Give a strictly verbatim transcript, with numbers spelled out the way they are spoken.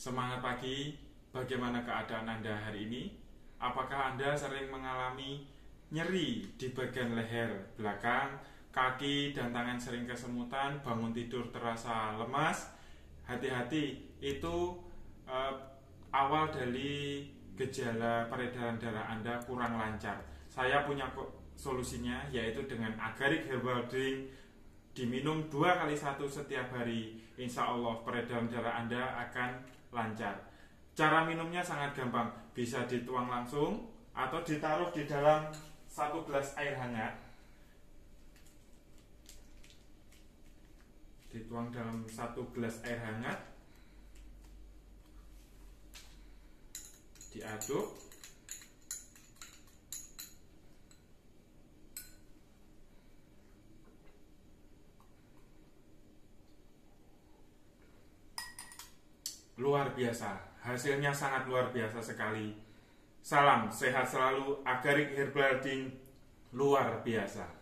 Semangat pagi, bagaimana keadaan Anda hari ini? Apakah Anda sering mengalami nyeri di bagian leher belakang, kaki dan tangan sering kesemutan, bangun tidur terasa lemas? Hati-hati, itu eh, awal dari gejala peredaran darah Anda kurang lancar. Saya punya solusinya, yaitu dengan Agarik Herbal Drink. Diminum dua kali satu setiap hari, insya Allah peredaran darah Anda akan lancar. Cara minumnya sangat gampang, bisa dituang langsung atau ditaruh di dalam satu gelas air hangat. Dituang dalam satu gelas air hangat, diaduk, luar biasa, hasilnya sangat luar biasa sekali. Salam sehat selalu, Agarik Herbal Drink luar biasa.